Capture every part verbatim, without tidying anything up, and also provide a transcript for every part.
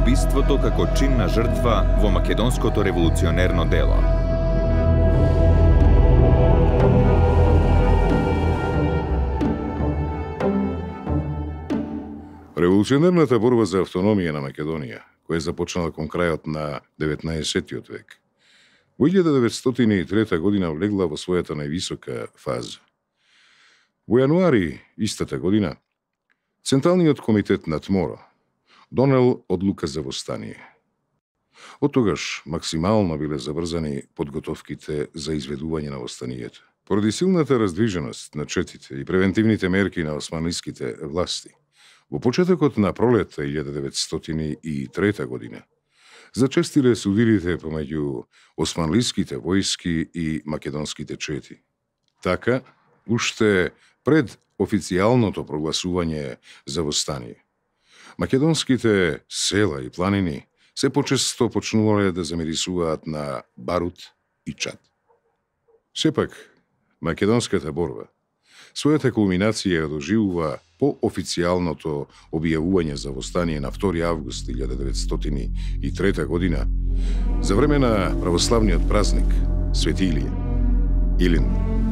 убиството како чинна жртва во македонското револуционерно дело. Револуционерната борба за автономија на Македонија, која започнала кон крајот на деветнаесеттиот век, во илјада деветстотини и трета година влегла во својата највисока фаза. Во јануари истата година, Централниот комитет на Тморо донел одлука за востание. Од тогаш максимално биле забрзани подготовките за изведување на востанието. Поради силната раздвиженост на четите и превентивните мерки на османлиските власти, во почетокот на пролета илјада деветстотини и трета година, зачестиле судирите помеѓу османлиските војски и македонските чети. Така, уште пред официјалното прогласување за востание, македонските села и планини се почесто почнувале да замирисуваат на барут и чад. Сепак, македонската борба својата кулминација ја доживува по официјалното објавување за востание на втори август илјада деветстотини и трета година за време на православниот празник Свети Илија, Илин.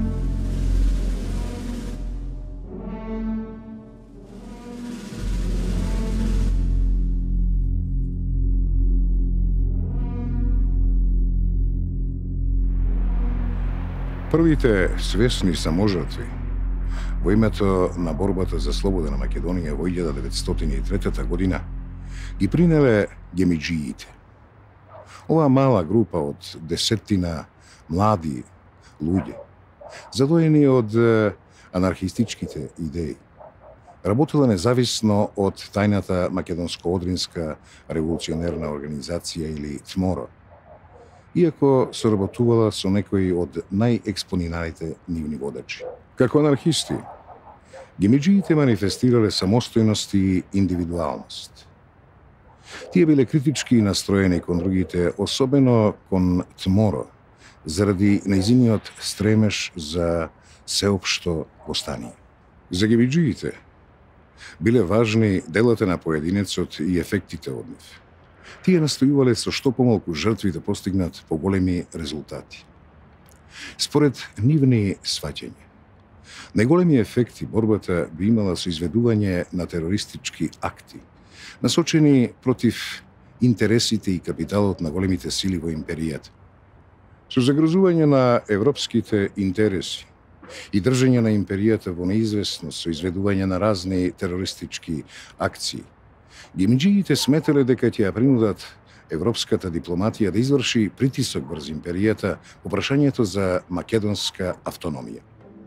Првите свесни саможртви во името на борбата за слобода на Македонија во илјада деветстотини и трета година ги принеле гемиџиите. Оваа мала група од десеттина млади луѓе, задоени од анархистичките идеи, работела независно од тајната македонско-одринска револуционерна организација или Тморо, иако соработувала со некои од најекспонираните нивни водачи. Како анархисти, гемиџиите манифестирале самостојност и индивидуалност. Тие биле критички настроени кон другите, особено кон Тморо, заради нејзиниот стремеж за сеопшто востание. За гемиџиите биле важни делата на поединецот и ефектите од нив. Тие настојувале со што помалку жртви да постигнат поголеми резултати. Според нивни сваќања, најголеми ефекти борбата би имала со изведување на терористички акти, насочени против интересите и капиталот на големите сили во империјата. Со загрозување на европските интереси и држање на империјата во неизвестност со изведување на разни терористички акции, гемиџиите сметале дека ќе ја принудат европската дипломатија да изврши притисок врз империјата по прашањето за македонска автономија.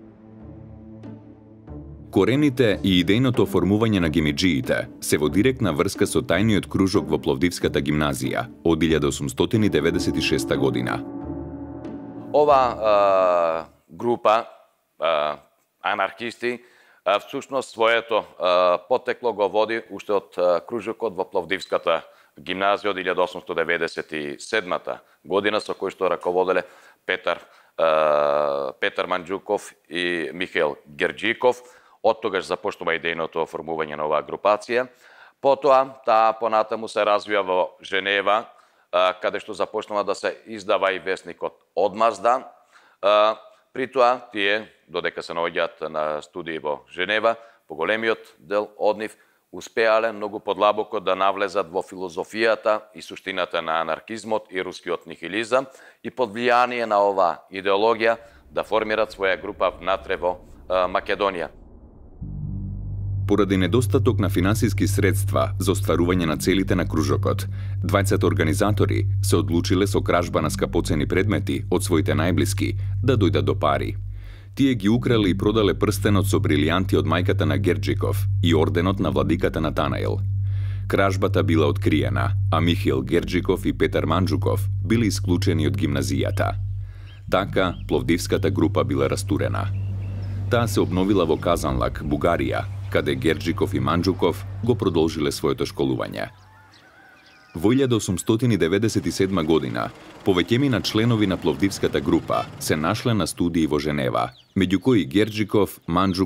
Корените и идејното формување на гемиџиите се во директна врска со тајниот кружок во Пловдивската гимназија од илјада осумстотини деветдесет и шеста година. Ова а, група а, анархисти всушност своето потекло го води уште од кружокот во Пловдивската гимназија од илјада осумстотини деветдесет и седма година, со кој што раководеле Петар, Петар Манџуков и Михаил Герџиков. Од тогаш започнува идејното формување на оваа групација. Потоа, таа понатаму се развија во Женева, каде што започнува да се издава и весникот Одмазда. При тоа, тие, додека се наоѓаат на студии во Женева, поголемиот дел од нив успеале многу подлабоко да навлезат во филозофијата и суштината на анархизмот и рускиот нихилизам и под влијание на оваа идеологија да формират своја група внатре во Македонија. Поради недостаток на финансиски средства за остварување на целите на кружокот, двајцата организатори се одлучиле со кражба на скапоцени предмети од своите најблиски да дојдат до пари. Тие ги украле и продале прстенот со брилијанти од мајката на Герџиков и орденот на владиката Натанаил. Кражбата била откриена, а Михаил Герџиков и Петар Манџуков били исклучени од гимназијата. Така, Пловдивската група била растурена. Таа се обновила во Казанлак, Бугарија, каде Герџиков и Манџуков го продолжиле своето школување. Во илјада осумстотини деветдесет и седма година, повеќемина членови на Пловдивската група се нашле на студии во Женева, меѓу кои Герџиков, Манџуков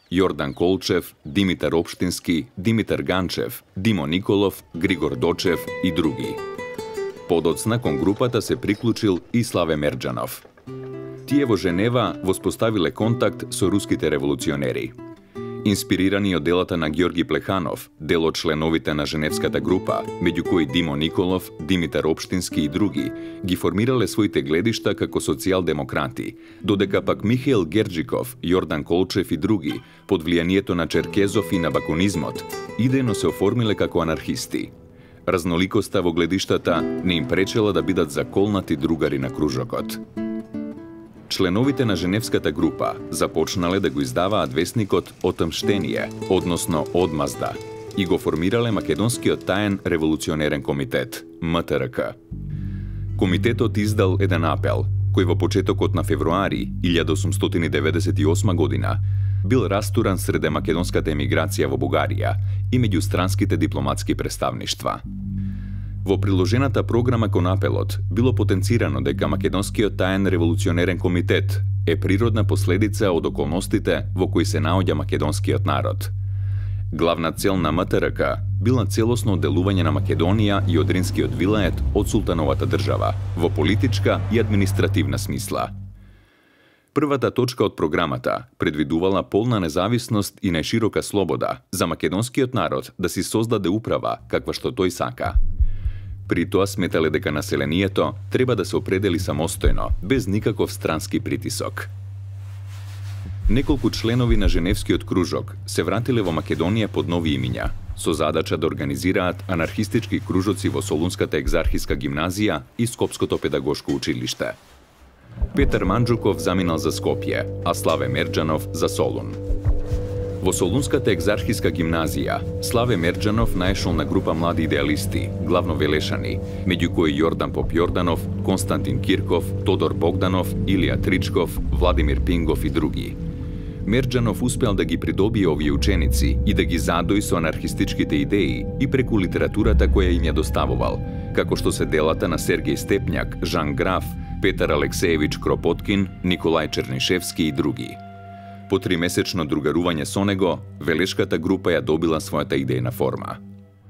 Јордан Колчев, Димитар Општински, Димитар Ганчев, Димо Николов, Григор Дочев и други. Подоцна кон групата се приклучил и Славе Мерџанов. Тие во Женева воспоставиле контакт со руските револуционери. Инспирирани од делата на Георги Плеханов, дел од членовите на Женевската група, меѓу кои Димо Николов, Димитар Општински и други, ги формирале своите гледишта како социјалдемократи, додека пак Михаил Герџиков, Јордан Колчев и други, под влијанието на Черкезов и на бакунизмот, идејно се оформиле како анархисти. Разноликоста во гледиштата не им пречела да бидат заколнати другари на кружокот. Членовите на Женевската група започнале да го издаваат весникот Отмштение, односно Одмазда, и го формирале Македонскиот таен револуционерен комитет, М Т Р К. Комитетот издал еден апел, кој во почетокот на февруари илјада осумстотини деветдесет и осма година бил растуран среде македонската емиграција во Бугарија и меѓу странските дипломатски представништва. Во приложената програма кон апелот било потенцирано дека Македонскиот таен револуционерен комитет е природна последица од околностите во кои се наоѓа македонскиот народ. Главна цел на М Т Р К била целосно одделување на Македонија и Одринскиот вилает од султановата држава во политичка и административна смисла. Првата точка од програмата предвидувала полна независност и најширока слобода за македонскиот народ да си создаде управа каква што тој сака. При тоа сметале дека населението треба да се определи самостојно, без никаков странски притисок. Неколку членови на Женевскиот кружок се вратиле во Македонија под нови имиња, со задача да организираат анархистички кружоци во Солунската екзархиска гимназија и Скопското педагошко училиште. Петар Манџуков заминал за Скопје, а Славе Мерџанов за Солун. Во Солунската екзархиска гимназија, Славе Мерџанов наешол на група млади идеалисти, главно велешани, меѓу кои Јордан Попјорданов, Константин Кирков, Тодор Богданов, Илија Тричков, Владимир Пингов и други. Мерџанов успеал да ги придобие овие ученици и да ги задои со анархистичките идеи и преку литературата која им ја доставувал, како што се делата на Сергеј Степњак, Жан Граф, Петар Алексеевич Кропоткин, Николај Чернишевски и други. По тримесечно другарување со него, велешката група ја добила својата идејна форма.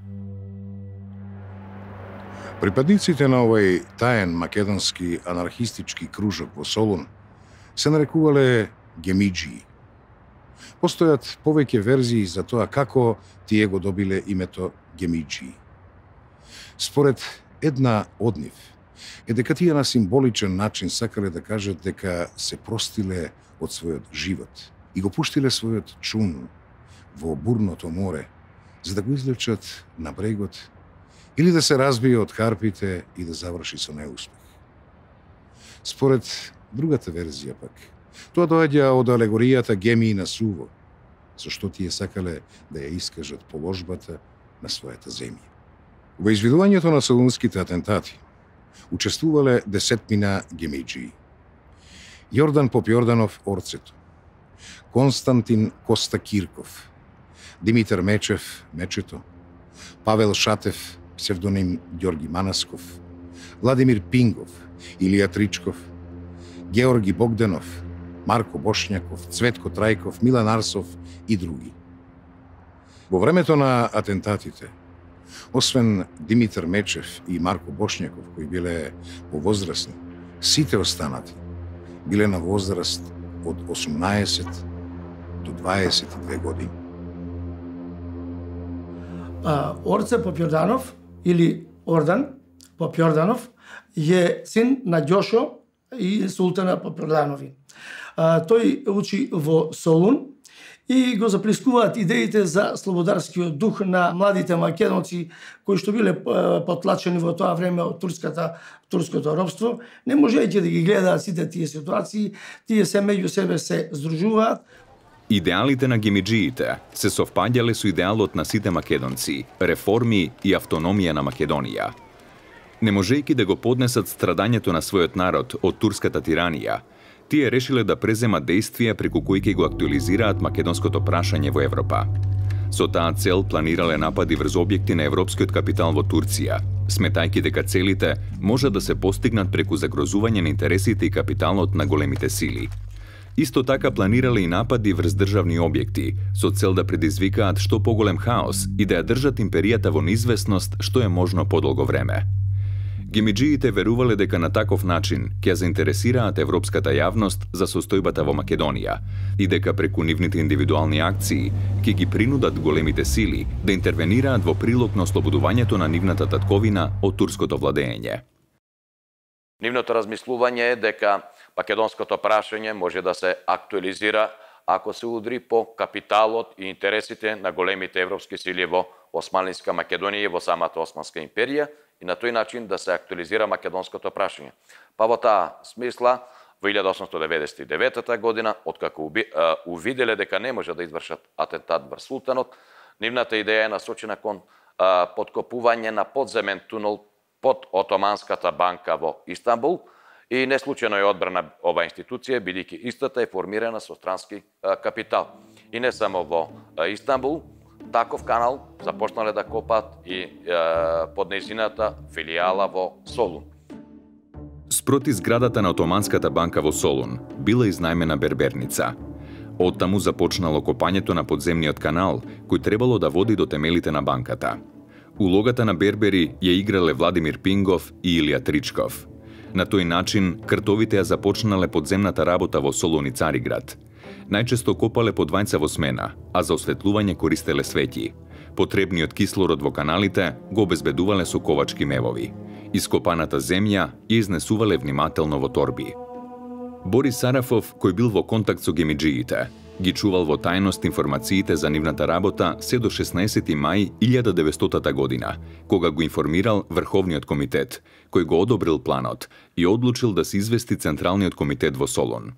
Припадниците на овој таен македонски анархистички кружок во Солун се нарекувале гемиџии. Постојат повеќе верзии за тоа како тие го добиле името гемиџии. Според една од нив е дека тие на символичен начин сакале да кажат дека се простиле од својот живот и го пуштиле својот чун во бурното море, за да го извлечат на брегот или да се разбие од карпите и да заврши со неуспех. Според другата верзија пак, тоа доаѓа од алегоријата Гемии на суво, со што тие сакале да ја искажат положбата на својата земја. Во извидувањето на солунските атентати учествувале десетмина гемиџии. Јордан Попјорданов Орцето, Константин Коста Кирков, Димитар Мечев Мечето, Павел Шатев, псевдоним Ѓорги Манасков, Владимир Пингов, Илија Тричков, Георги Богданов, Марко Бошњаков, Цветко Трајков, Милан Арсов и други. Во времето на атентатите, освен Димитар Мечев и Марко Бошњаков, кои биле повозрасни, сите останати биле на возраст од осумнаесет до дваесет и две години. Орце Попјорданов или Ордан Попјорданов е син на Ѓошо и султана Попјорданови. Тој учи во Солун и го заплискуваат идеите за слободарскиот дух на младите македонци кои што биле потлачени во тоа време од турската турското робство. Не можејќи да ги гледаат сите тие ситуации, тие се меѓу себе се здружуваат. Идеалите на гемиџиите се совпаѓале со идеалот на сите македонци, реформи и автономија на Македонија. Не можејќи да го поднесат страдањето на својот народ од турската тиранија, тие решиле да преземат действија преку кои ќе го актуализираат македонското прашање во Европа. Со таа цел планирале напади врз објекти на европскиот капитал во Турција, сметајќи дека целите може да се постигнат преку загрозување на интересите и капиталот на големите сили. Исто така планирале и напади врз државни објекти, со цел да предизвикаат што поголем хаос и да ја држат империјата во неизвестност што е можно подолго време. Гемиџиите верувале дека на таков начин ќе заинтересираат европската јавност за состојбата во Македонија и дека преку нивните индивидуални акции ќе ги принудат големите сили да интервенираат во прилог на ослободувањето на нивната татковина од турското владење. Нивното размислување е дека македонското прашање може да се актуализира ако се удри по капиталот и интересите на големите европски сили во Османлинска Македонија и во самата Османска империја и на тој начин да се актуализира македонското прашање. Па во таа смисла, во илјада осумстотини деветдесет и девета година, откако увиделе дека не може да извршат атентат врз султанот, нивната идеја е насочена кон подкопување на подземен тунел под Отоманската банка во Истанбул и не случајно е одбрана ова институција, бидејќи истата е формирана со странски капитал. И не само во Истанбул, таков канал започнале да копаат и е, под нејзината филијала во Солун. Спроти зградата на Отоманската банка во Солун била изнајмена берберница. Оттаму започнало копањето на подземниот канал, кој требало да води до темелите на банката. Улогата на бербери ја играле Владимир Пингов и Илија Тричков. На тој начин, кртовите ја започнале подземната работа во Солун и Цариград. Најчесто копале по двајца во смена, а за осветлување користеле светји. Потребниот кислород во каналите го обезбедувале со ковачки мевови. Ископаната земја ја изнесувале внимателно во торби. Борис Сарафов, кој бил во контакт со гемиџиите, ги чувал во тајност информациите за нивната работа се до шеснаесети мај илјада деветстотата година, кога го информирал Врховниот комитет, кој го одобрил планот и одлучил да се извести Централниот комитет во Солун.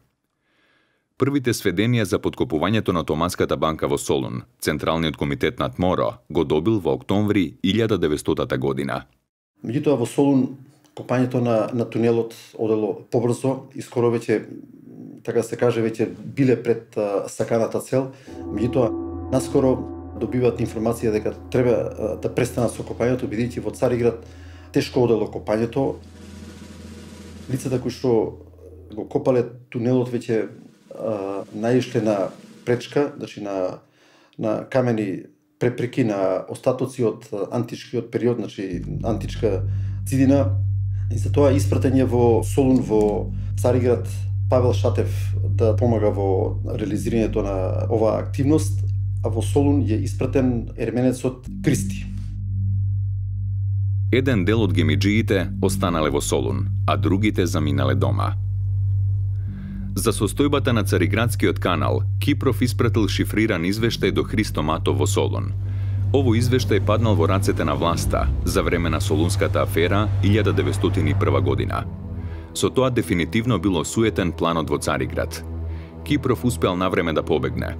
Првите сведенија за подкопувањето на Отоманската банка во Солун, Централниот комитет на Тморо, го добил во октомври илјада деветстотата година. Меѓутоа во Солун копањето на, на тунелот одело побрзо и скоро веќе, така се каже, веќе биле пред а, саканата цел. Меѓутоа, наскоро добиваат информација дека треба а, да престанат со копањето, бидејќи во Цариград тешко одело копањето. Лицата кои што го копале тунелот веќе а, наишле на пречка, значи на, на камени препреки, на остатоци од античкиот период, значи античка цидина. И за тоа испратење во Солун, во Цариград, Павел Шатев да помага во реализирањето на оваа активност, а во Солун е испратен ерменецот Кристи. Еден дел од гемиџиите останале во Солун, а другите заминале дома. За состојбата на Цариградскиот канал, Кипров испратил шифриран извештај до Христо Матов во Солун. Овој извештај паднал во рацете на власта за време на Солунската афера илјада деветстотини и прва година. Со тоа дефинитивно бил осуетен планот во Цариград. Кипров успеал навреме да побегне.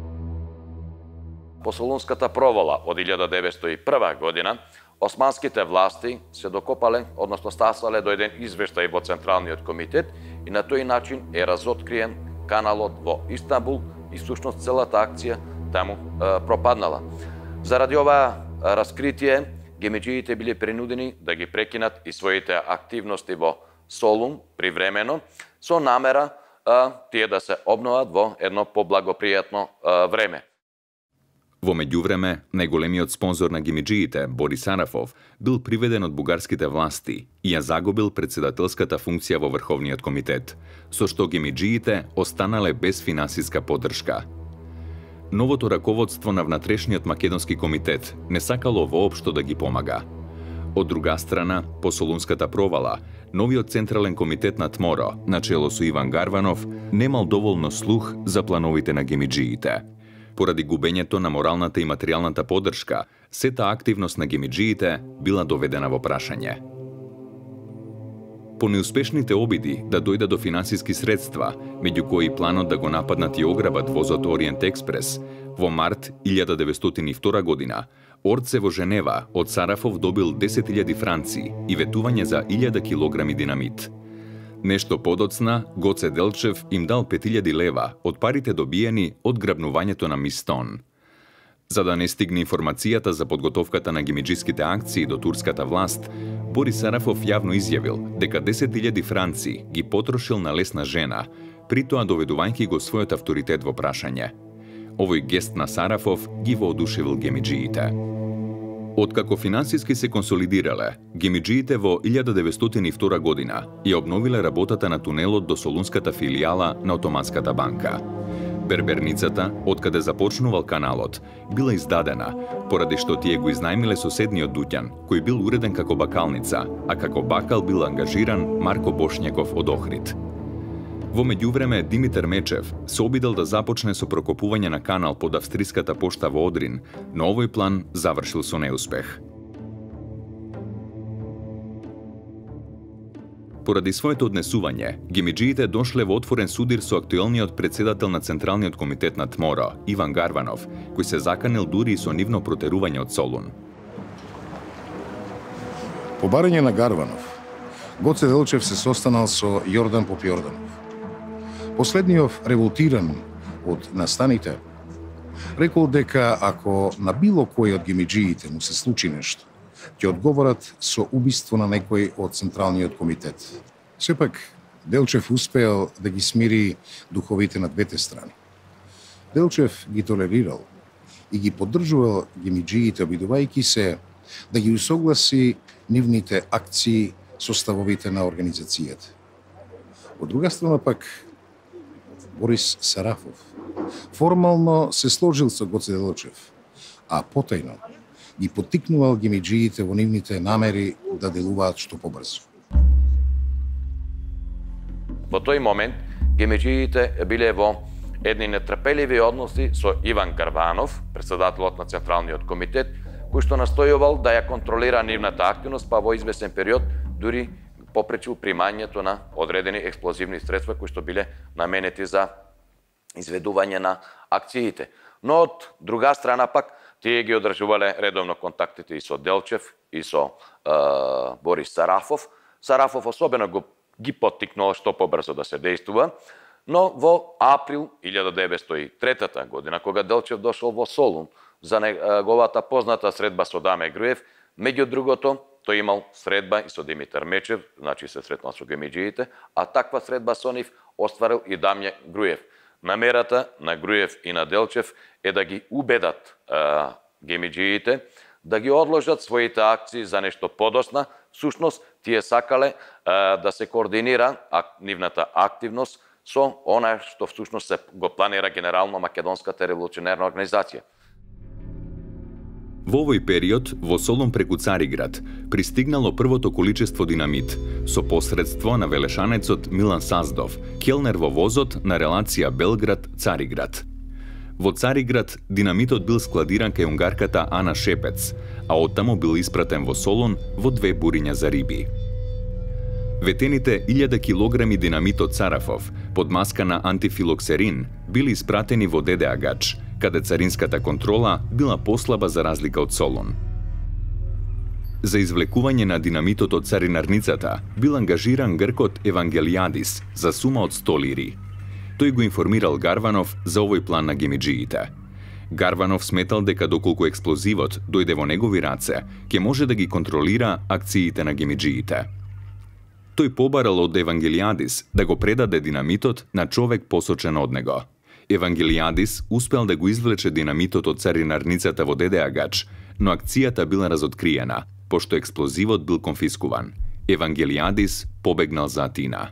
По Солунската провала од илјада деветстотини и прва година, османските власти се докопале, односно стасале до еден извештај во Централниот комитет и на тој начин е разоткриен каналот во Истанбул и всушност целата акција таму е, пропаднала. Заради ова раскритие, гемиџиите биле принудени да ги прекинат и своите активности во Солун привремено, со намера а, тие да се обноват во едно поблагопријатно а, време. Во меѓувреме, најголемиот спонзор на гемиџиите, Борис Сарафов, бил приведен од бугарските власти и ја загубил председателската функција во Врховниот комитет, со што гемиџиите останале без финансиска поддршка. Новото раководство на внатрешниот македонски комитет не сакало воопшто да ги помага. Од друга страна, по Солунската провала, новиот Централен комитет на Тморо, начело со Иван Гарванов, немал доволно слух за плановите на гемиџиите. Поради губењето на моралната и материјалната поддршка, сета активност на гемиџиите била доведена во прашање. По неуспешните обиди да дојда до финансиски средства, меѓу кои планот да го нападнат и ограбат возот Ориент Експрес, во март илјада деветстотини и втора година, Орце во Женева од Сарафов добил десет илјади франци и ветување за илјада килограми динамит. Нешто подоцна, Гоце Делчев им дал пет илјади лева од парите добиени од грабнувањето на Мистон. За да не стигне информацијата за подготовката на гемиџиските акции до турската власт, Борис Сарафов јавно изјавил дека десет илјади франци ги потрошил на лесна жена, притоа доведувајќи го својот авторитет во прашање. Овој гест на Сарафов ги воодушевил гемиџиите. Откако финансиски се консолидирале, гемиџиите во илјада деветстотини и втора година ја обновиле работата на тунелот до солунската филијала на Отоманската банка. Берберницата, откаде започнувал каналот, била издадена, поради што тие го изнајмиле соседниот дуќан, кој бил уреден како бакалница, а како бакал бил ангажиран Марко Бошњаков од Охрид. Во меѓувреме, Димитар Мечев се обидел да започне со прокопување на канал под австриската пошта во Одрин, но овој план завршил со неуспех. Поради своето однесување, гемиџиите дошле во отворен судир со актуелниот председател на Централниот комитет на ТМОРО, Иван Гарванов, кој се заканил дури и со нивно протерување од Солун. По барање на Гарванов, Гоце Делчев се состанал со Јордан Попјорданов. Последниот, револтиран од настаните, рекол дека ако на било кој од гемиџиите му се случи нешто, ќе одговорат со убиство на некој од Централниот комитет. Сепак, Делчев успеал да ги смири духовите на двете страни. Делчев ги толерирал и ги поддржувал гемиџиите, обидувајќи се да ги усогласи нивните акции со ставовите на организацијата. Од друга страна пак, Борис Сарафов формално се сложил со Гоце Делчев, а потајно ги поттикнувал гемиџиите во нивните намери да делуваат што побрзо. Во тој момент гемиџиите биле во едни нетрпеливи односи со Иван Гарванов, председателот на Централниот комитет, кој што настојувал да ја контролира нивната активност, па во известен период дури попречил примањето на одредени експлозивни средства кои што биле наменети за изведување на акциите. Но од друга страна пак, тие ги одржувале редовно контактите и со Делчев, и со е, Борис Сарафов. Сарафов особено го, ги поттикнал што побрзо да се дејствува, но во април илјада деветстотини и трета година, кога Делчев дошол во Солун за неговата позната средба со Даме Груев, меѓу другото, тој имал средба и со Димитар Мечев, значи се сретнал со гемиџиите, а таква средба со нив остварил и Дамје Груев. Намерата на Груев и на Делчев е да ги убедат е, гемиџиите, да ги одложат своите акции за нешто подосна. Всушност, тие сакале е, да се координира ак, нивната активност со она што всушност се го планира генерално Македонската револуционерна организација. Во овој период, во Солун преку Цариград, пристигнало првото количество динамит, со посредство на велешанецот Милан Саздов, келнер во возот на релација Белград-Цариград. Во Цариград, динамитот бил складиран кај унгарката Ана Шепец, а оттаму бил испратен во Солун во две буриња за риби. Ветените илјада килограми динамит од Сарафов, под маска на антифилоксерин, били испратени во Деде Агач, каде царинската контрола била послаба за разлика од Солун. За извлекување на динамитот од царинарницата бил ангажиран гркот Евангелијадис за сума од сто лири. Тој го информирал Гарванов за овој план на гемиџиите. Гарванов сметал дека доколку експлозивот дојде во негови раце, ќе може да ги контролира акциите на гемиџиите. Тој побарал од Евангелијадис да го предаде динамитот на човек посочен од него. Евангелијадис успел да го извлече динамитот од царинарницата во Деде Агач, но акцијата била разоткриена, пошто експлозивот бил конфискуван. Евангелијадис побегнал за Атина.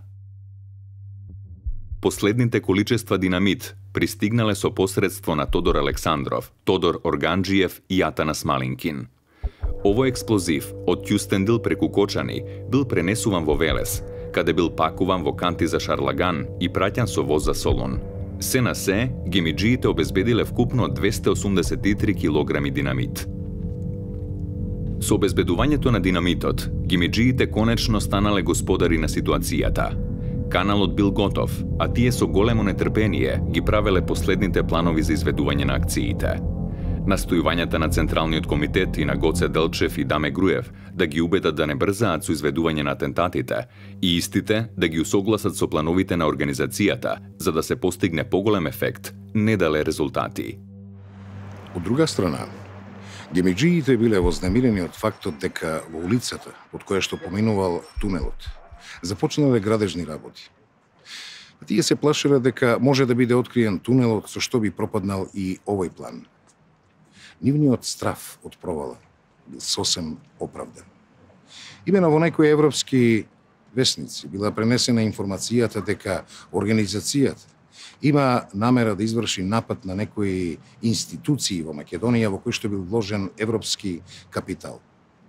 Последните количества динамит пристигнале со посредство на Тодор Александров, Тодор Органџиев и Атанас Малинкин. Овој експлозив од Кјустендил преку Кочани бил пренесуван во Велес, каде бил пакуван во канти за шарлаган и праќан со воз за Солун. Се на се, гемиџиите обезбедиле вкупно двесте осумдесет и три килограми динамит. Со обезбедувањето на динамитот, гемиџиите конечно станале господари на ситуацијата. Каналот бил готов, а тие со големо нетрпение ги правеле последните планови за изведување на акциите. Настојувањата на Централниот комитет и на Гоце Делчев и Даме Груев да ги убедат да не брзаат со изведување на атентатите и истите да ги усогласат со плановите на организацијата за да се постигне поголем ефект, не дале резултати. Од друга страна, гемиџиите биле вознемирени од фактот дека во улицата, од која што поминувал тунелот, започнале градежни работи. Тие се плашеле дека може да биде откриен тунелот со што би пропаднал и овој план. Нивниот страв од провала бил сосем оправдан. Имено во некои европски весници била пренесена информацијата дека организацијата има намера да изврши напад на некои институции во Македонија во кои што бил вложен европски капитал.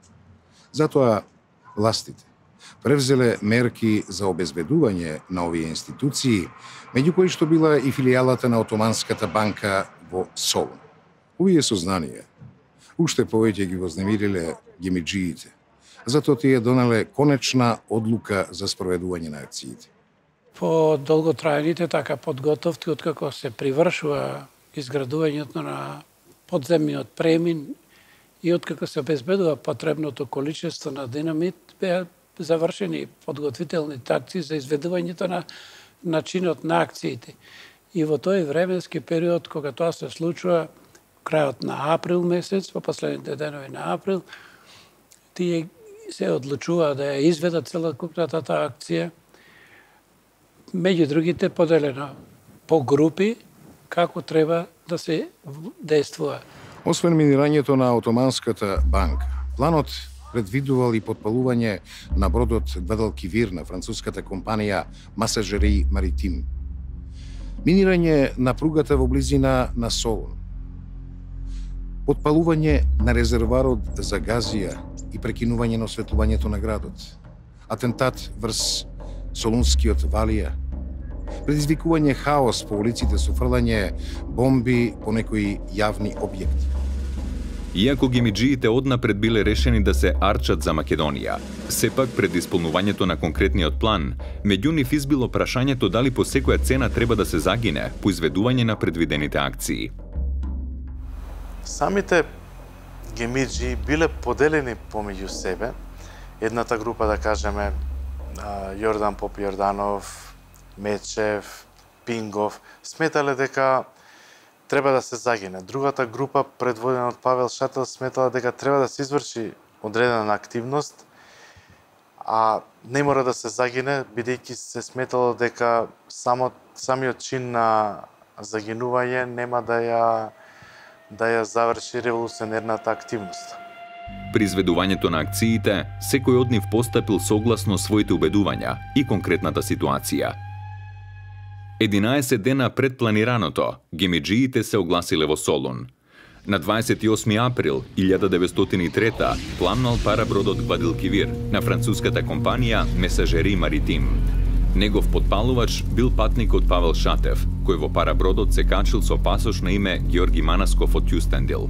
Затоа властите превзеле мерки за обезбедување на овие институции, меѓу кои што била и филијалата на Отоманската банка во Солун. Овие сознанија уште повеќе ги вознемириле гемиџиите, затоа тие донеле конечна одлука за спроведување на акциите. По долготрајните така подготовки, откако се привршува изградувањето на подземниот премин и откако се обезбедува потребното количество на динамит, беа завршени подготвителни акции за изведувањето на начинот на акциите. И во тој временски период, кога тоа се случува, крајот на април месец, во последните денови на април, тие се одлучува да ја изведат целокупната таа акција, меѓу другите поделено по групи, како треба да се действува. Освен минирањето на Отоманската банка, планот предвидувал и подпалување на бродот Гвадалкивир на француската компанија Масажери Маритим. Минирање на пругата во близина на Солун. Подпалување на резерварот за газија и прекинување на осветлувањето на градот. Атентат врз Солунскиот Валија. Предизвикување хаос по улиците со фрлање бомби по некои јавни објекти. Иако гемиџиите однапред биле решени да се арчат за Македонија, сепак пред исполнувањето на конкретниот план, меѓу нив избило прашањето дали по секоја цена треба да се загине по изведување на предвидените акции. Самите гемиџи биле поделени помеѓу себе. Едната група, да кажеме, Јордан Поп Јорданов, Мечев, Пингов, сметале дека треба да се загине. Другата група, предводена од Павел Шател, сметала дека треба да се изврши одредена активност, а не мора да се загине, бидејќи се сметало дека само самиот чин на загинување нема да ја да ја заврши револуционерната активност. При изведувањето на акциите, секој од нив постапил согласно своите убедувања и конкретната ситуација. единаесет дена пред планираното, гемиџиите се огласиле во Солун. На дваесет и осми април илјада деветстотини и трета пламнал парабродот Гвадалкивир на француската компанија Месажери Маритим. Негов подпалувач бил патникот Павел Шатев, кој во парабродот се качил со пасош на име Георги Манасков од Јустендил.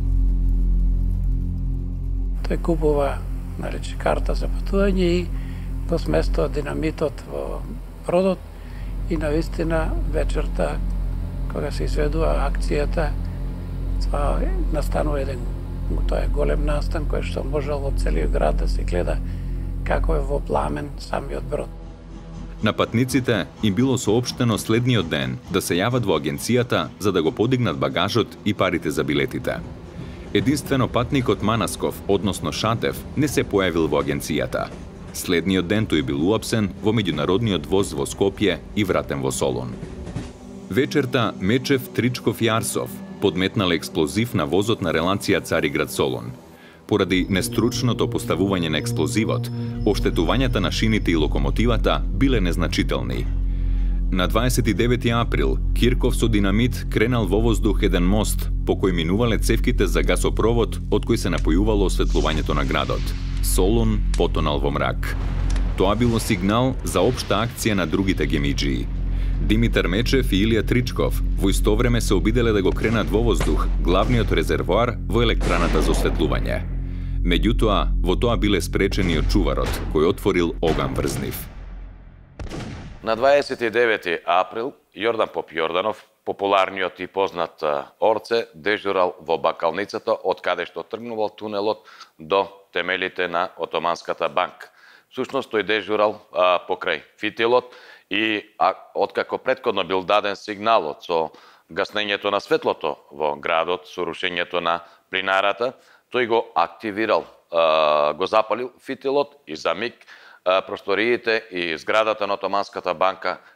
Тој купува, нарече, карта за патување и го сместува динамитот во бродот и навистина вечерта, кога се изведува акцијата, това настанува еден, тоа е голем настан кој што можел во целиот град да се гледа како е во пламен самиот брод. На патниците им било соопштено следниот ден да се јават во агенцијата за да го подигнат багажот и парите за билетите. Единствено патникот Манасков, односно Шатев, не се појавил во агенцијата. Следниот ден тој бил уапсен во меѓународниот воз во Скопје и вратен во Солун. Вечерта Мечев, Тричков и Арсов подметнале експлозив на возот на релација Цариград Солун. Поради нестручното поставување на експлозивот, оштетувањата на шините и локомотивата биле незначителни. На дваесет и девети април, Кирков со динамит кренал во воздух еден мост по кој минувале цевките за гасопровод од кој се напојувало осветлувањето на градот. Солун потонал во мрак. Тоа било сигнал за општа акција на другите гемиџии. Димитар Мечев и Илија Тричков во исто време се обиделе да го кренат во воздух главниот резервоар во електраната за осветлување. Меѓутоа, во тоа биле спречени од чуварот, кој отворил оган врз нив. На дваесет и девети април, Јордан Поп Јорданов, популарниот и познат Орце, дежурал во бакалницата од каде што тргнувал тунелот до темелите на Отоманската банка. Всушност тој дежурал а, покрај фитилот и а, откако претходно бил даден сигналот со гаснењето на светлото во градот, со рушењето на плинарата, тој го активирал, а, го запалил фитилот и за миг просториите и зградата на Отоманската банка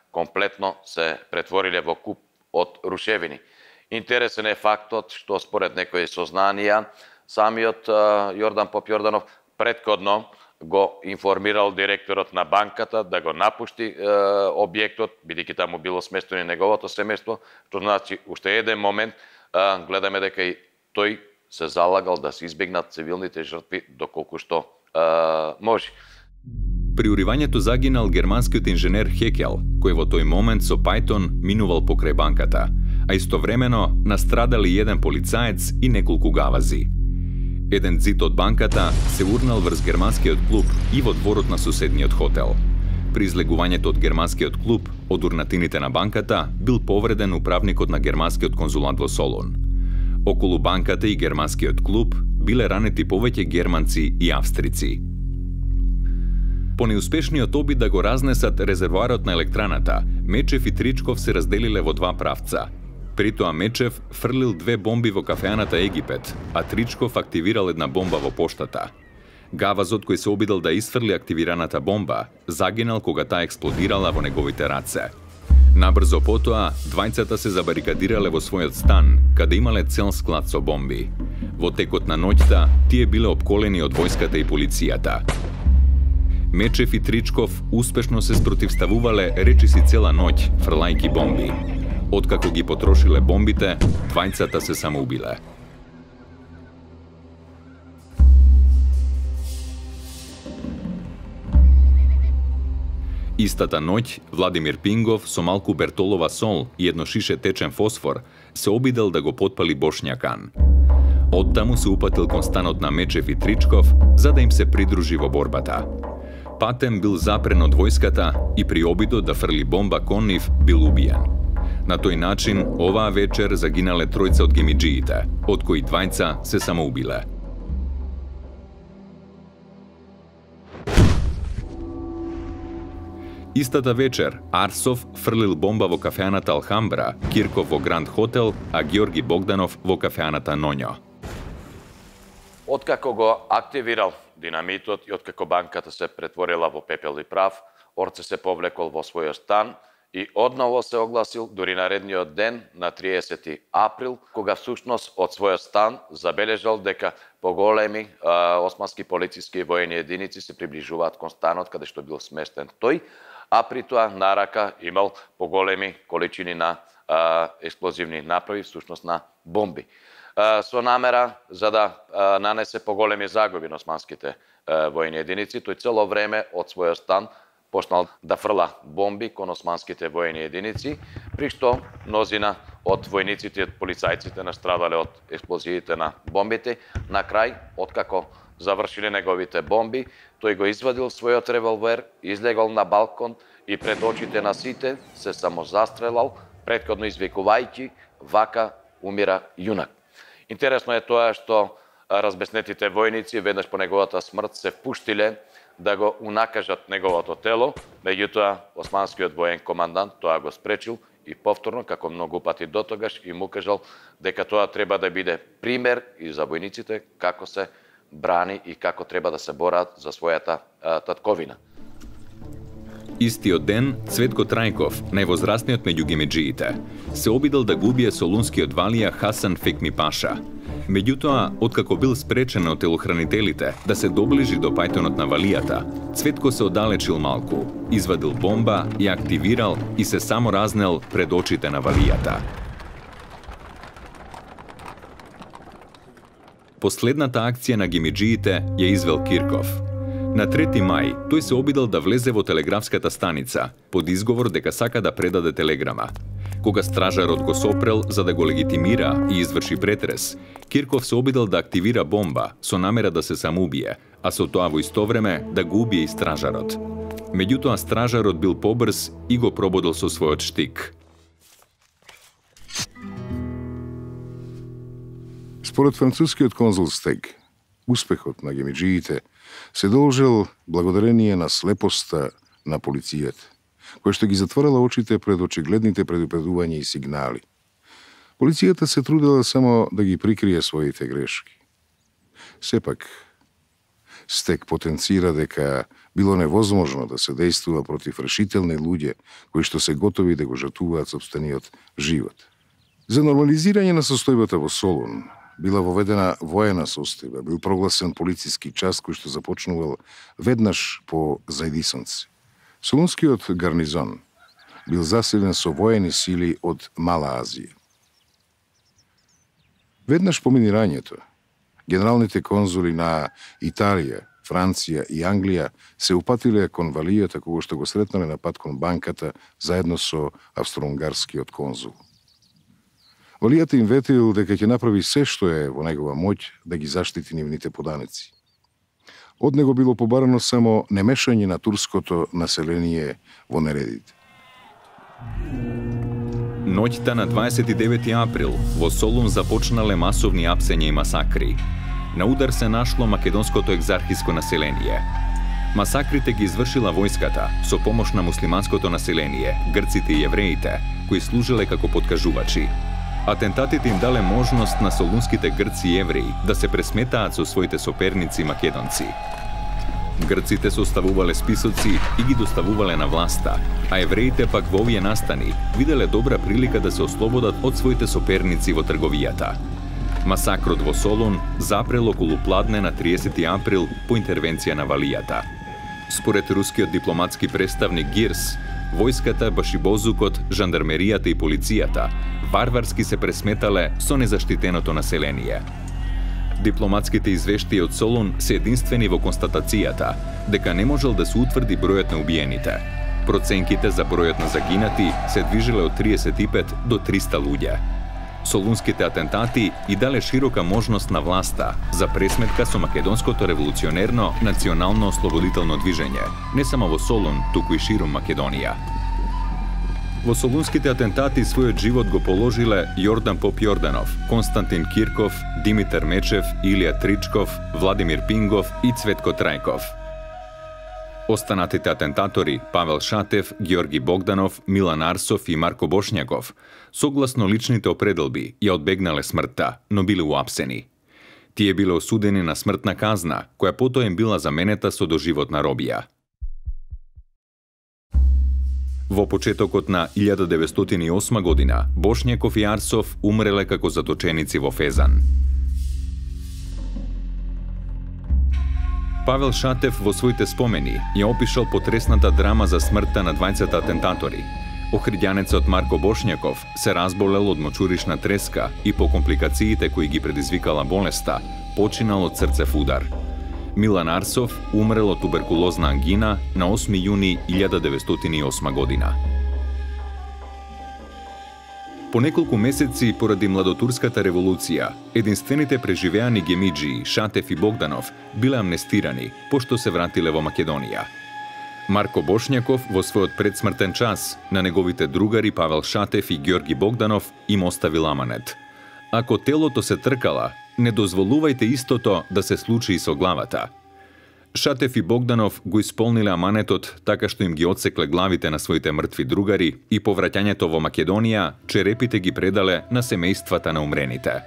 комплетно се претвориле во куп од рушевини. Интересен е фактот што според некои сознанија, самиот Јордан Попјорданов претходно го информирал директорот на банката да го напушти е, објектот, бидејќи таму било сместено неговото семејство, што значи уште еден момент е, гледаме дека и тој се залагал да се избегнат цивилните жртви доколку што е, може. При уривањето загинал германскиот инженер Хекел, кој во тој момент со Пајтон минувал покрај банката, а истовремено настрадали еден полицаец и неколку гавази. Еден зид од банката се урнал врз германскиот клуб и во дворот на соседниот хотел. При излегувањето од германскиот клуб, од урнатините на банката, бил повреден управникот на германскиот конзулат во Солун. Околу банката и германскиот клуб биле ранети повеќе германци и австрици. По неуспешниот обид да го разнесат резервоарот на електраната, Мечев и Тричков се разделиле во два правца. При тоа Мечев фрлил две бомби во кафеаната Египет, а Тричков активирал една бомба во поштата. Гавазот кој се обидел да изфрли активираната бомба, загинал кога таа експлодирала во неговите раце. Набрзо потоа, двајцата се забарикадирале во својот стан, каде имале цел склад со бомби. Во текот на ноќта, тие биле обколени од војската и полицијата. Мечев и Тричков успешно се спротивставувале речиси цела ноќ, фрлајки бомби. Откако ги потрошиле бомбите, двајцата се самоубиле. Истата ноќ, Владимир Пингов со малку бертолова сол и едно шише течен фосфор се обидел да го потпали Бошњакан. Оттаму се упатил кон станот на Мечев и Тричков за да им се придружи во борбата. Патем бил запрен од војската и при обидот да фрли бомба кон нив бил убиен. На тој начин, оваа вечер загинале тројца од гемиџиите, од кои двајца се самоубиле. Истата вечер, Арсов фрлил бомба во кафеаната Алхамбра, Кирков во Гранд Хотел, а Георги Богданов во кафеаната Ноњо. Откако го активирал динамитот и откако банката се претворила во пепел и прав, Орце се повлекол во својот стан и одново се огласил дури наредниот ден на триесети април, кога всушност од својот стан забележал дека поголеми а, османски полициски и воени единици се приближуваат кон станот каде што бил сместен тој, а при тоа на рака имал поголеми количини на а, експлозивни направи, всушност на бомби. А, со намера за да а, нанесе поголеми загуби на османските а, воени единици, тој цело време од својот стан почнал да фрла бомби кон османските воени единици, при што мнозина од војниците и од полицајците настрадале од експлозиите на бомбите. На крај, откако завршиле неговите бомби, тој го извадил својот револвер, излегол на балкон и пред очите на сите се самозастрелал, претходно извикувајќи "Вака умира јунак". Интересно е тоа што разбеснетите војници веднаш по неговата смрт се впуштиле да го унакажат неговото тело, меѓутоа османскиот воен командант тоа го спречил и повторно, како многу пати дотогаш, и му кажал дека тоа треба да биде пример и за војниците како се брани и како треба да се борат за својата а, татковина. Истиот ден, Цветко Трајков, највозрастниот меѓу гемеџиите, се обидел да го убие солунскиот валија Хасан Фекми Паша. Меѓутоа, откако бил спречен од телохранителите да се доближи до пајтонот на валијата, Цветко се оддалечил малку, извадил бомба, ја активирал и се само разнел пред очите на валијата. Последната акција на гемеџиите ја извел Кирков. На трети мај, тој се обидел да влезе во телеграфската станица, под изговор дека сака да предаде телеграма. Кога стражарот го сопрел за да го легитимира и изврши претрес, Кирков се обидел да активира бомба со намера да се самоубие, а со тоа во исто време да го убие и стражарот. Меѓутоа стражарот бил побрз и го прободил со својот штик. Според францускиот конзул Стег, успехот на гемеџиите се должел благодарение на слепоста на полицијата, која што ги затворила очите пред очигледните предупредувања и сигнали. Полицијата се трудела само да ги прикрие своите грешки. Сепак, Стег потенцира дека било невозможно да се дејствува против решителни луѓе кои што се готови да го жртвуваат сопствениот живот. За нормализирање на состојбата во Солун била воведена воена состојба, бил прогласен полициски час кој што започнувал веднаш по зајдисонци. Солунскиот гарнизон бил заселен со воени сили од Мала Азија. Веднаш по минирањето, генералните конзули на Италија, Франција и Англија се упатиле кон Валијата кога што го сретнале на пат кон банката заедно со австро-унгарскиот конзул. Валијата им ветил дека ќе направи се што е во негова моќ да ги заштити нивните поданици. Од него било побарано само немешање на турското население во нередите. Ноќта на дваесет и девети април во Солун започнале масовни апсења и масакри. На удар се нашло македонското екзархиско население. Масакрите ги извршила војската со помош на муслиманското население, грците и евреите, кои служеле како подкажувачи. Атентатите им дале можност на солунските грци и евреи да се пресметаат со своите соперници македонци. Грците составувале списоци и ги доставувале на власта, а евреите пак во овие настани виделе добра прилика да се ослободат од своите соперници во трговијата. Масакрот во Солун запрел околу пладне на триесети април по интервенција на Валијата. Според рускиот дипломатски представник Гирс, војската, башибозукот, жандармеријата и полицијата варварски се пресметале со незаштитеното население. Дипломатските извештаи од Солун се единствени во констатацијата дека не можел да се утврди бројот на убиените. Проценките за бројот на загинати се движиле од триесет и пет до триста луѓе. Солунските атентати и дале широка можност на власта за пресметка со македонското револуционерно национално ослободително движење, не само во Солун, туку и ширум Македонија. Во солунските атентати својот живот го положиле Јордан Поп Јорданов, Константин Кирков, Димитар Мечев, Илија Тричков, Владимир Пингов и Цветко Трајков. Останатите атентатори, Павел Шатев, Георги Богданов, Милан Арсов и Марко Бошњаков, согласно личните определби, ја одбегнале смртта, но биле уапсени. Тие биле осудени на смртна казна, која потоа им била заменета со доживотна робија. Во почетокот на илјада деветстотини и осма година, Бошњаков и Арсов умреле како заточеници во Фезан. Павел Шатев во своите спомени ја опишал потресната драма за смртта на двајцата атентатори. Охридјанецот Марко Бошњаков се разболел од мочуришна треска и по компликациите кои ги предизвикала болеста, починал од срцев удар. Милан Арсов умрел од туберкулозна ангина на осми јуни илјада деветстотини и осма година. По неколку месеци поради младотурската револуција, единствените преживеани гемиџии Шатев и Богданов биле амнестирани, пошто се вратиле во Македонија. Марко Бошњаков во својот предсмртен час на неговите другари Павел Шатев и Георги Богданов им оставил аманет. Ако телото се тркала, не дозволувајте истото да се случи и со главата. Шатев и Богданов го исполниле аманетот така што им ги отсекле главите на своите мртви другари и по враќањето во Македонија черепите ги предале на семејствата на умрените.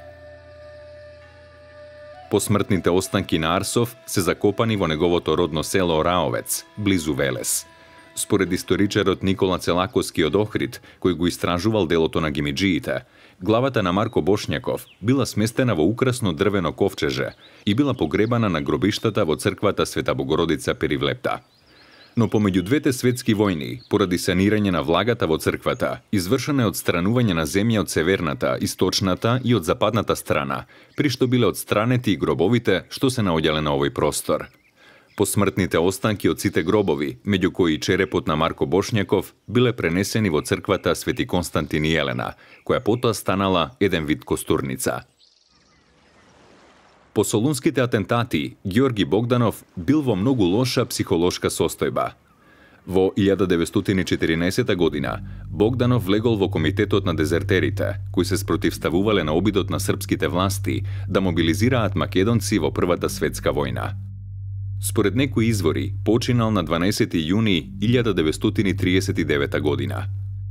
Посмртните останки на Арсов се закопани во неговото родно село Раовец, близу Велес. Според историчарот Никола Целаковски од Охрид, кој го истражувал делото на гемиџиите, главата на Марко Бошњаков била сместена во украсно дрвено ковчеже и била погребана на гробиштата во црквата Света Богородица Перивлепта. Но помеѓу двете светски војни, поради санирање на влагата во црквата, извршено е одстранување на земја од северната, источната и од западната страна, при што биле одстранети и гробовите што се наоѓале на овој простор. Посмртните останки од сите гробови, меѓу кои черепот на Марко Бошњаков, биле пренесени во црквата Свети Константин и Елена, која потоа станала еден вид костурница. По солунските атентати, Георги Богданов бил во многу лоша психолошка состојба. Во илјада деветстотини и четиринаесета година, Богданов влегол во комитетот на дезертерите, кои се спротивставувале на обидот на српските власти да мобилизираат македонци во Првата светска војна. Според некои извори, починал на дванаесети јуни илјада деветстотини триесет и девета година.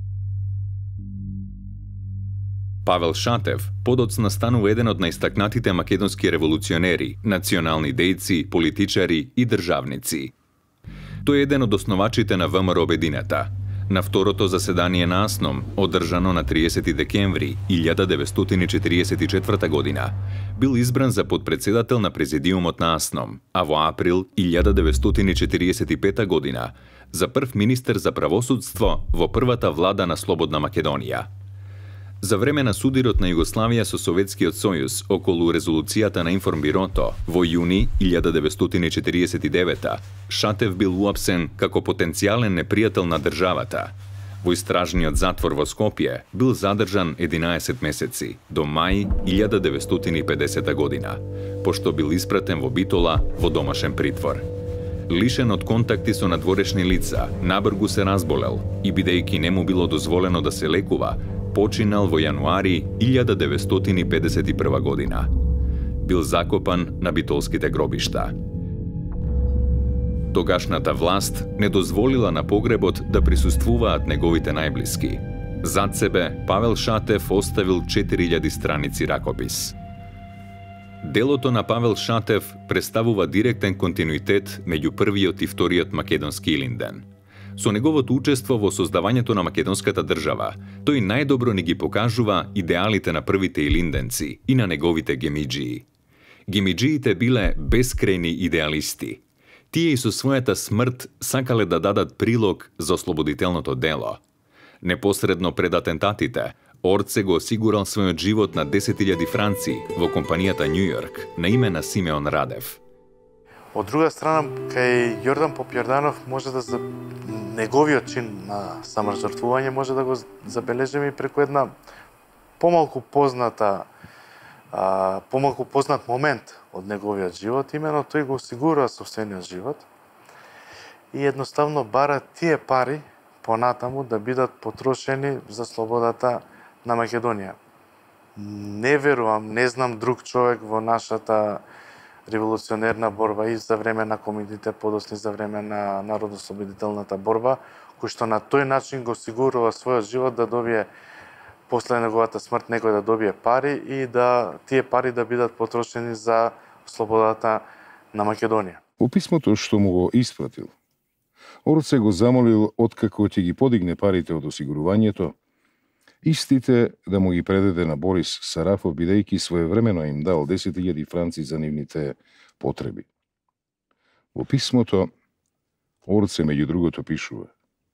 Павел Шатев подоцна станува еден од најстакнатите македонски револуционери, национални дејци, политичари и државници. Тој е еден од основачите на ВМРО Обединета. На второто заседание на АСНОМ, одржано на триесети декември илјада деветстотини четириесет и четврта година, бил избран за подпредседател на президиумот на АСНОМ, а во април илјада деветстотини четириесет и пета година за прв министер за правосудство во првата влада на Слободна Македонија. За време на судирот на Југославија со Советскиот сојуз околу резолуцијата на Информбирото во јуни илјада деветстотини четириесет и девета, Шатев бил уапсен како потенцијален непријател на државата. Во истражниот затвор во Скопје бил задржан единаесет месеци до мај илјада деветстотини и педесета година, пошто бил испратен во Битола во домашен притвор. Лишен од контакти со надворешни лица, набргу се разболел и бидејќи не му било дозволено да се лекува, починал во јануари илјада деветстотини педесет и прва година. Бил закопан на битолските гробишта. Тогашната власт не дозволила на погребот да присуствуваат неговите најблиски. Зад себе Павел Шатев оставил четири илјади страници ракопис. Делото на Павел Шатев представува директен континуитет меѓу првиот и вториот македонски Илинден. Со неговото учество во создавањето на македонската држава, тој најдобро ни ги покажува идеалите на првите илинденци и на неговите гемиџии. Гемиџиите биле бескрајни идеалисти. Тие и со својата смрт сакале да дадат прилог за ослободителното дело. Непосредно пред атентатите, Орце го осигурал својот живот на десет илјади франци во компанијата Њу Йорк на име на Симеон Радев. Од друга страна, кај Јордан Попјорданов може да за неговиот чин на саможртвување може да го забележиме и преку една помалку позната а, помалку познат момент од неговиот живот, имено тој го осигурува собствениот живот и едноставно бара тие пари понатаму да бидат потрошени за слободата на Македонија. Не верувам, не знам друг човек во нашата револуционерна борба и за време на комитите, подосни за време на народно-ослободителната борба, кој што на тој начин го осигурува својот живот да добие после неговата смрт некој да добие пари и да тие пари да бидат потрошени за слободата на Македонија. Во писмото што му го испратил, Орце го замолил откако ќе ги подигне парите од осигурувањето, истите да му ги предаде на Борис Сарафов, бидејќи своевремено им дал десет илјади франци за нивните потреби. Во писмото Орце меѓу другото пишува: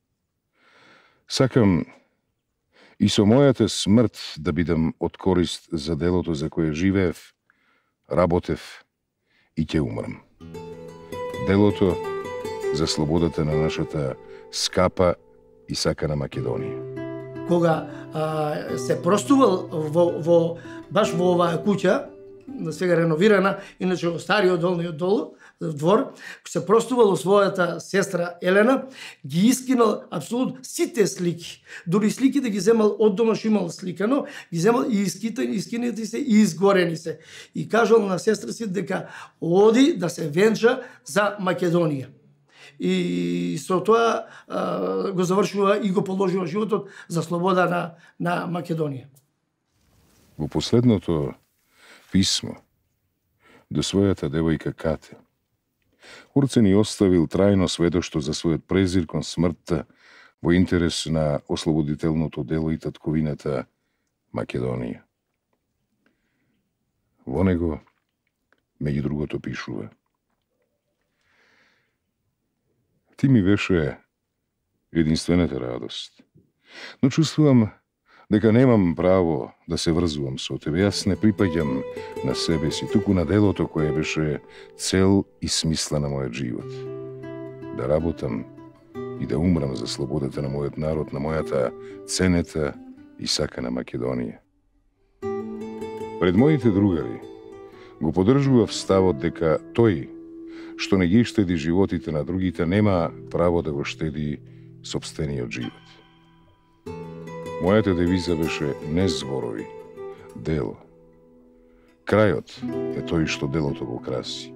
Сакам и со мојата смрт да бидам од корист за делото за кое живеев, работев и ќе умрам. Делото за слободата на нашата скапа и сакана Македонија. Кога а, се простувал во, во, баш во оваа куќа, сега реновирана, иначе во стариот долниот долу, двор, се простувал својата сестра Елена, ги искинал апсолутно сите слики. Дури слики да ги земал од дома што имал сликано, ги земал и искитани, искинати се и изгорени се. И кажал на сестра си дека оди да се венча за Македонија. И со тоа а, го завршува и го положува животот за слобода на, на Македонија. Во последното писмо до својата девојка Кате, Орце ни оставил трајно сведоштво за својот презир кон смртта во интерес на ослободителното дело и татковината Македонија. Во него, меѓу другото, пишува: Ти ми беше единствената радост, но чувствувам дека немам право да се врзувам со тебе. Јас не припаѓам на себе си, туку на делото кое беше цел и смисла на мојот живот. Да работам и да умрам за слободата на мојот народ, на мојата ценета и сакана Македонија. Пред моите другари го подржував ставот дека тој што не ги штеди животите на другите, нема право да го штеди сопствениот живот. Мојата девиза беше не зборови, дело. Крајот е тој што делото го краси.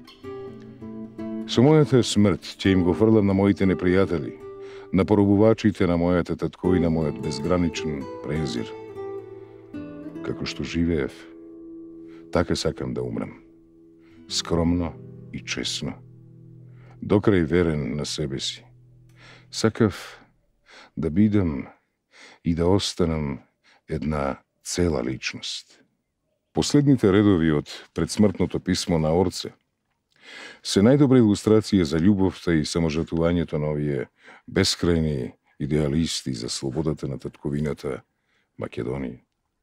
Со мојата смрт ќе им го фрлам на моите непријатели, на поробувачите на мојата татковина, мојот безграничен презир. Како што живеев, така сакам да умрам. Скромно и честно, докрај верен на себе си. Сакав да бидам и да останам една цела личност. Последните редови од предсмртното писмо на Орце се најдобра илустрација за љубовта и саможртвувањето на овие бескрајни идеалисти за слободата на татковината Македонија.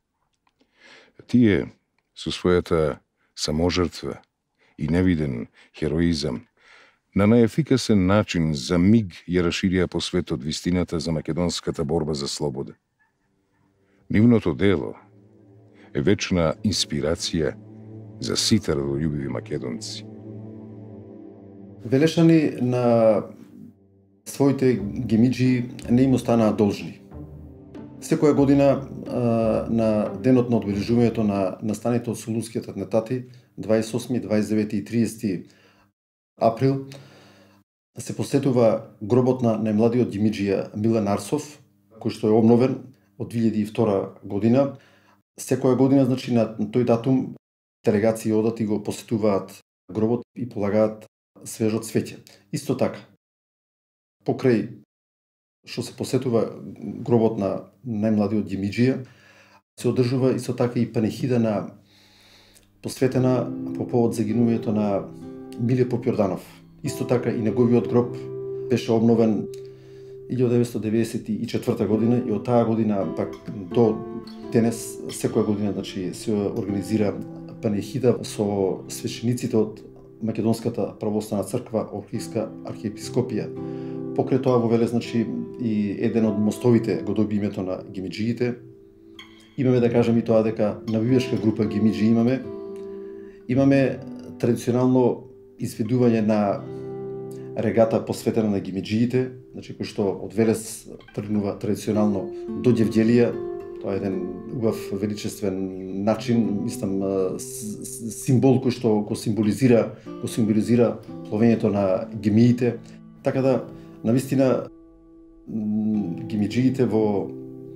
Тие, со својата саможртва и невиден хероизам, на најефикасен начин за миг ја расширија по светот вистината за македонската борба за слобода. Нивното дело е вечна инспирација за сите родолюбиви македонци. Велешани на своите гемиджи не им останаа должни. Секоја година на денот на одбележувањето на настаните од Солунскиот атентати, дваесет и осми, дваесет и девети и триесети април, се посетува гробот на најмладиот гемиджија Милен Арсов, кој што е обновен од две илјади и втора година. Секоја година, значи, на тој датум делегации одат и го посетуваат гробот и полагаат свежо цвеќе. Исто така, покрај што се посетува гробот на најмладиот гемиджија, се одржува исто така и панихида на посветена по повод загинувањето на Миле Попјорданов. Исто така и неговиот гроб беше обновен илјада деветстотини деветдесет и четврта година и од таа година пак до денес секоја година, значи, се организира панихида со свещениците од Македонската православна црква, Охридска архиепископија. Покрај тоа во Велес, значи, и еден од мостовите го доби името на гемиджиите. Имаме, да кажем, и тоа дека навивачка група гемиджи имаме. Имаме традиционално изведување на регата посветена на гемиджиите, значи, кој што од Велес тргнува традиционално до Ѓевѓелија. Тоа е еден убав величествен начин, мислам, символ кој што го символизира, го символизира пловењето на гемиите. Така да, навистина, гемиджиите во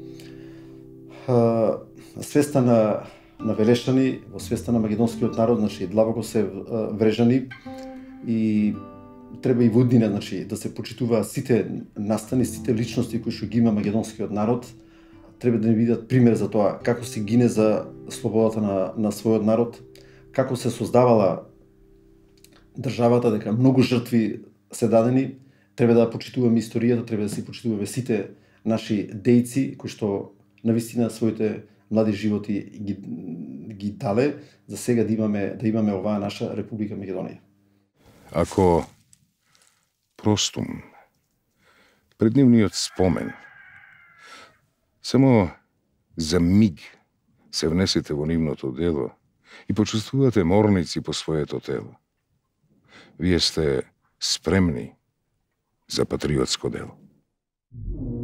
а, свеста на, на Велешани, во свеста на македонскиот народ, значи, длабоко се а, врежани и треба и во днина, значи, да се почитува сите настани, сите личности кои што ги има македонскиот народ. Треба да ни бидат пример за тоа како се гине за слободата на, на својот народ, како се создавала државата, дека многу жртви се дадени. Треба да почитуваме историјата, треба да се почитуваме сите наши дејци кои што навистина своите млади животи ги, ги дале за сега да имаме да имаме оваа наша Република Македонија. Ако простум пред нивниот спомен само за миг се внесете во нивното дело и почувствувате морници по своето тело, вие сте спремни за патриотско дело.